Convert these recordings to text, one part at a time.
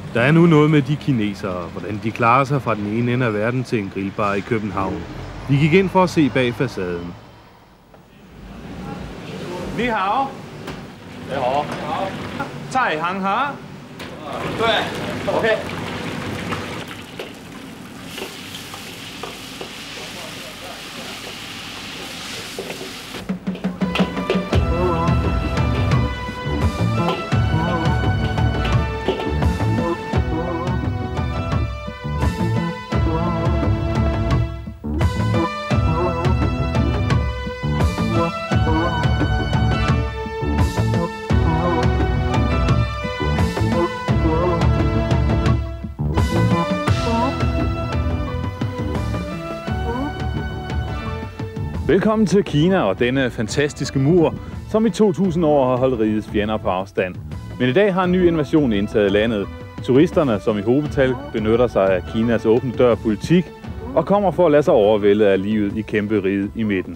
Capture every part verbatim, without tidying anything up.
Der er nu noget med de kinesere, hvordan de klarer sig fra den ene ende af verden til en grillbar i København. Vi gik ind for at se bag facaden. Ni hao. Ni hao. Cai hang ha. Okay. Velkommen til Kina og denne fantastiske mur, som i to tusind år har holdt rigets fjender på afstand. Men i dag har en ny invasion indtaget landet. Turisterne, som i hovedtal benytter sig af Kinas åbne dør politik, og kommer for at lade sig overvælde af livet i kæmperiget i midten.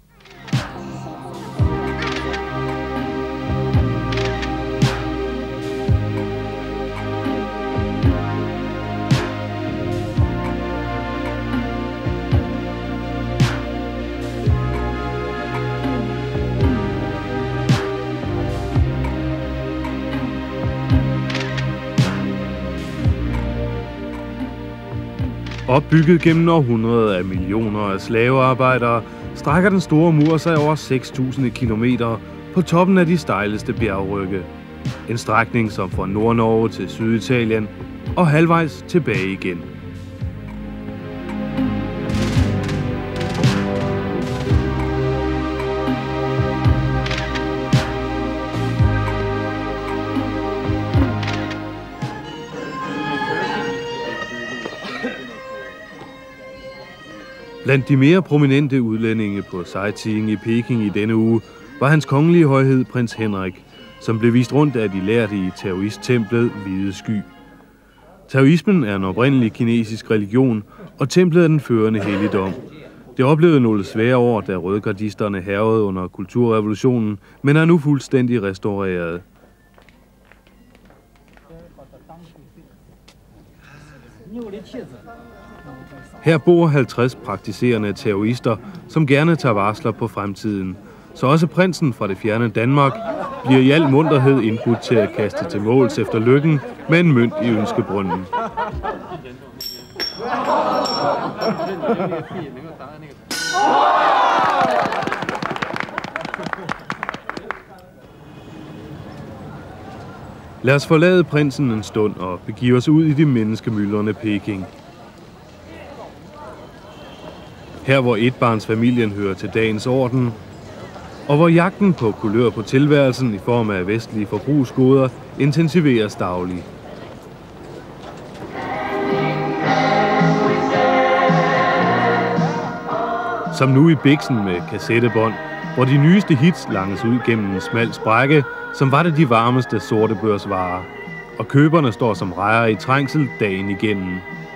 Opbygget gennem århundreder af millioner af slavearbejdere, strækker den store mur sig over seks tusind kilometer på toppen af de stejleste bjergrygge. En strækning som fra Nord-Norge til Syditalien og halvvejs tilbage igen. Blandt de mere prominente udlændinge på sightseeing i Peking i denne uge var hans kongelige højhed prins Henrik, som blev vist rundt af de lærte i taoist-templet Hvide Sky. Taoismen er en oprindelig kinesisk religion, og templet er den førende helligdom. Det oplevede nogle svære år, da rødgardisterne hærgede under kulturrevolutionen, men er nu fuldstændig restaureret. Her bor halvtreds praktiserende taoister, som gerne tager varsler på fremtiden. Så også prinsen fra det fjerne Danmark bliver i al munterhed indbudt til at kaste til måls efter lykken med en mønt i ønskebrønden. Lad os forlade prinsen en stund og begive os ud i de menneskemyldrende Peking. Her hvor etbarnsfamilien hører til dagens orden, og hvor jagten på kulør på tilværelsen i form af vestlige forbrugsgoder intensiveres dagligt. Som nu i Bixen med kassettebånd, hvor de nyeste hits langes ud gennem en smal sprække, som var det de varmeste sortebørsvarer, og køberne står som rejer i trængsel dagen igennem.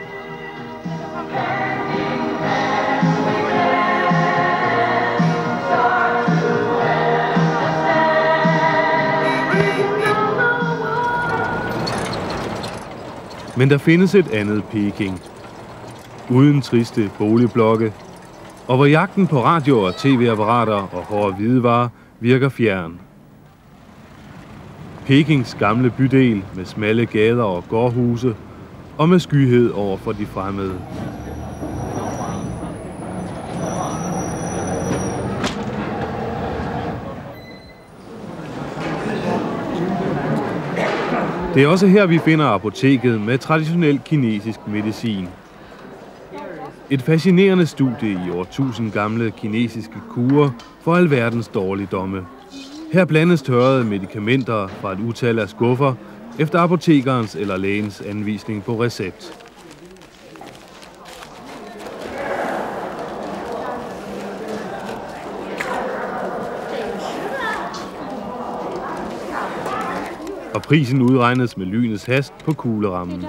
Men der findes et andet Peking, uden triste boligblokke, og hvor jagten på radio- og tv-apparater og hårde hvidevarer virker fjern. Pekings gamle bydel med smalle gader og gårdhuse, og med skyhed over for de fremmede. Det er også her, vi finder apoteket med traditionel kinesisk medicin. Et fascinerende studie i årtusind gamle kinesiske kurer for alverdens dårligdomme. Her blandes tørrede medicamenter fra et utal af skuffer efter apotekerens eller lægens anvisning på recept. Og prisen udregnes med lynets hast på kuglerammen.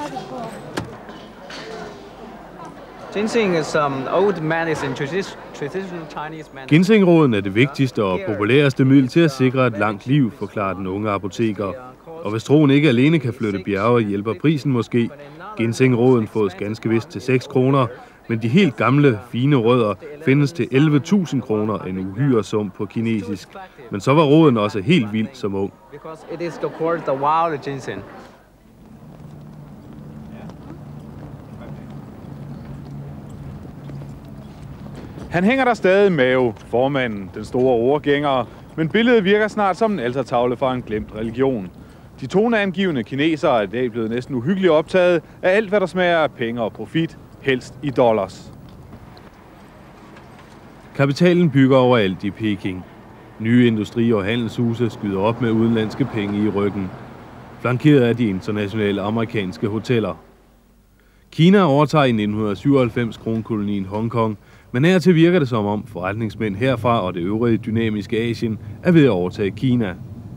Ginseng is um, old medicine, traditional Chinese medicine. Ginsengroden er det vigtigste og populæreste middel til at sikre et langt liv, forklarer den unge apoteker. Og hvis troen ikke alene kan flytte bjerge, hjælper prisen måske. Ginsengråden fås ganske vist til seks kroner, men de helt gamle, fine rødder findes til elleve tusind kroner, en uhyre sum på kinesisk. Men så var roden også helt vild som ung. Han hænger der stadig Mao, formanden, den store ordgænger, men billedet virker snart som en altertavle for en glemt religion. De toneangivende kinesere er i dag blevet næsten uhyggeligt optaget af alt, hvad der smager af penge og profit, helst i dollars. Kapitalen bygger overalt i Peking. Nye industri- og handelshuse skyder op med udenlandske penge i ryggen, flankeret af de internationale amerikanske hoteller. Kina overtager i nitten syvoghalvfems kronkolonien Hongkong, men her til virker det som om forretningsmænd herfra og det øvrige dynamiske Asien er ved at overtage Kina.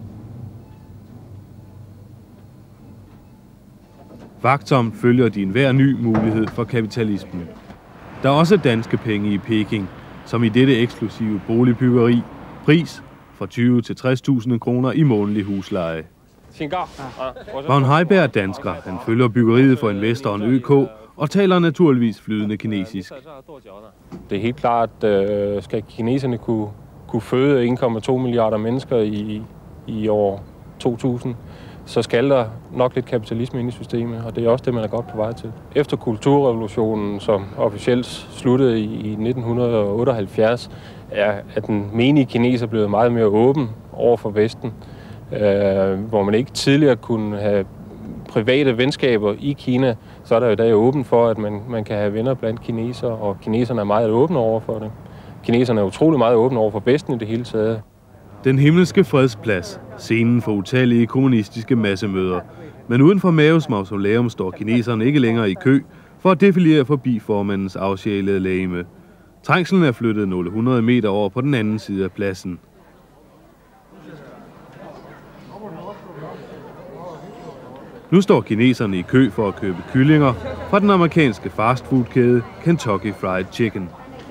Vagtsomt følger de enhver ny mulighed for kapitalismen. Der er også danske penge i Peking, som i dette eksklusive boligbyggeri. Pris fra tyve til tres tusind kroner i månedlig husleje. Vagn Heiberg er dansker. Han følger byggeriet for investoren Ø K og taler naturligvis flydende kinesisk. Det er helt klart, at skal kineserne kunne, kunne føde en komma to milliarder mennesker i, i år to tusind, så skal der nok lidt kapitalisme ind i systemet, og det er også det, man er godt på vej til. Efter kulturrevolutionen, som officielt sluttede i nitten otteoghalvfjerds, er, er den menige kineser blevet meget mere åben over for Vesten, øh, hvor man ikke tidligere kunne have private venskaber i Kina, så er der jo i dag åben for, at man, man kan have venner blandt kinesere, og kineserne er meget åbne over for det. Kineserne er utrolig meget åbne over for Vesten i det hele taget. Den himmelske fredsplads, scenen for utallige kommunistiske massemøder. Men uden for Maos mausoleum står kineserne ikke længere i kø for at defilere forbi formandens afsjælede legeme. Trængslen er flyttet nogle hundrede meter over på den anden side af pladsen. Nu står kineserne i kø for at købe kyllinger fra den amerikanske fastfoodkæde Kentucky Fried Chicken.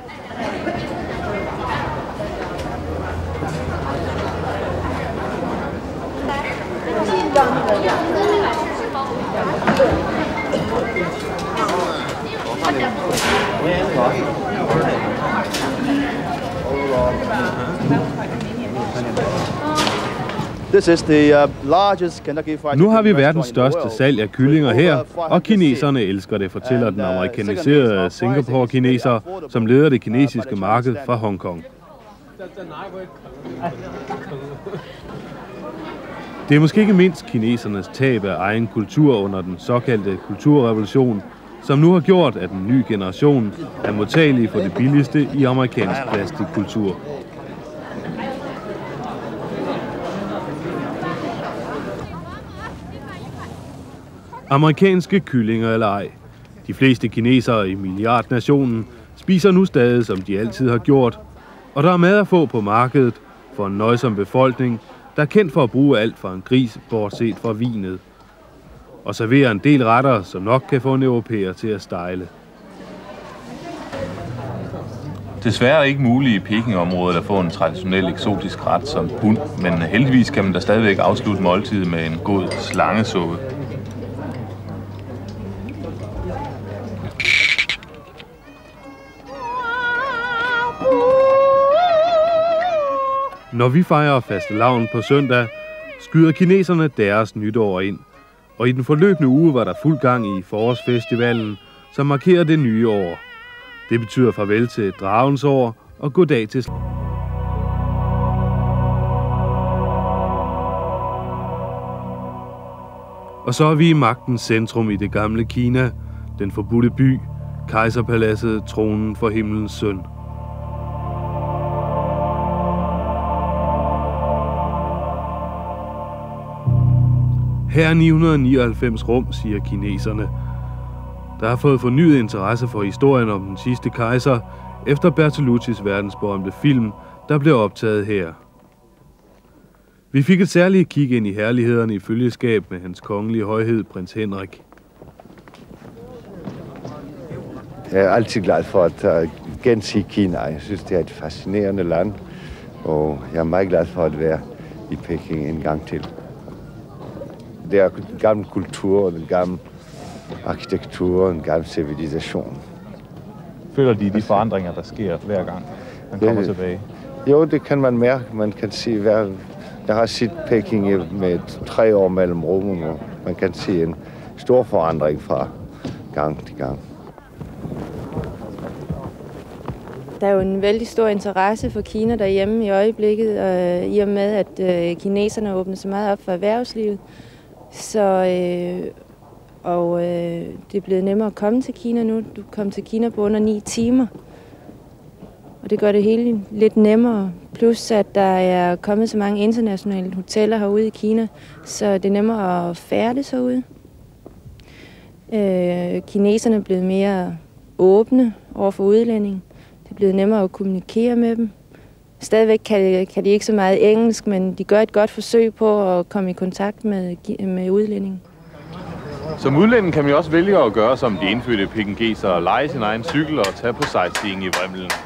Nu har vi verdens største salg af kyllinger her, og kineserne elsker det, fortæller den amerikaniserede Singapore-kineser, som leder det kinesiske marked fra Hongkong. Det er måske ikke mindst kinesernes tab af egen kultur under den såkaldte kulturrevolution, som nu har gjort, at den nye generation er modtagelig for det billigste i amerikansk plastikkultur. Amerikanske kyllinger eller ej. De fleste kinesere i milliardnationen spiser nu stadig, som de altid har gjort, og der er mad at få på markedet for en nøjsom befolkning, der er kendt for at bruge alt fra en gris, bortset fra vinet, og serverer en del retter, som nok kan få en europæer til at stejle. Desværre er det ikke muligt i Peking-området at få en traditionel eksotisk ret som hund, men heldigvis kan man da stadigvæk afslutte måltidet med en god slangesuppe. Når vi fejrer fastelavn på søndag, skyder kineserne deres nytår ind. Og i den forløbende uge var der fuld gang i forårsfestivalen, som markerer det nye år. Det betyder farvel til dragens år og goddag til Og så er vi i magtens centrum i det gamle Kina, den forbudte by, kejserpaladset, tronen for himlens søn. Her er ni hundrede nioghalvfems rum, siger kineserne, der har fået fornyet interesse for historien om den sidste kejser, efter Bertoluccis verdensberømte film, der blev optaget her. Vi fik et særligt kig ind i herlighederne i følgeskab med hans kongelige højhed, prins Henrik. Jeg er altid glad for at gense Kina. Jeg synes, det er et fascinerende land, og jeg er meget glad for at være i Peking en gang til. det er den gamle kultur, den gamle arkitektur, den gamle civilisation. Føler de de forandringer, der sker hver gang, man kommer det, tilbage? Jo, det kan man mærke. Man kan se, hver, jeg har set Peking med tre år mellem rum, og man kan se en stor forandring fra gang til gang. Der er jo en vældig stor interesse for Kina derhjemme i øjeblikket, og i og med, at øh, kineserne åbner så meget op for erhvervslivet. Så, øh, og øh, det er blevet nemmere at komme til Kina nu. Du kommer til Kina på under ni timer. Og det gør det hele lidt nemmere. Plus at der er kommet så mange internationale hoteller herude i Kina, så det er nemmere at færdes herude. Øh, kineserne er blevet mere åbne over for udlændinge. Det er blevet nemmere at kommunikere med dem. Stadigvæk kan, kan de ikke så meget engelsk, men de gør et godt forsøg på at komme i kontakt med, med udlændinge. Som udlænding kan man jo også vælge at gøre som de indfødte pekingeser og leje sin egen cykel og tage på sightseeing i Vrimlen.